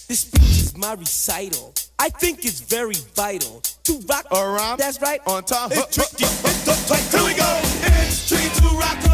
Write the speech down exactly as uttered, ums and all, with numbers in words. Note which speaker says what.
Speaker 1: This speech is my recital. I think it's very vital to rock
Speaker 2: around.
Speaker 1: That's right.
Speaker 2: On time.
Speaker 1: It's tricky.
Speaker 2: Here we go. It's tricky to rock.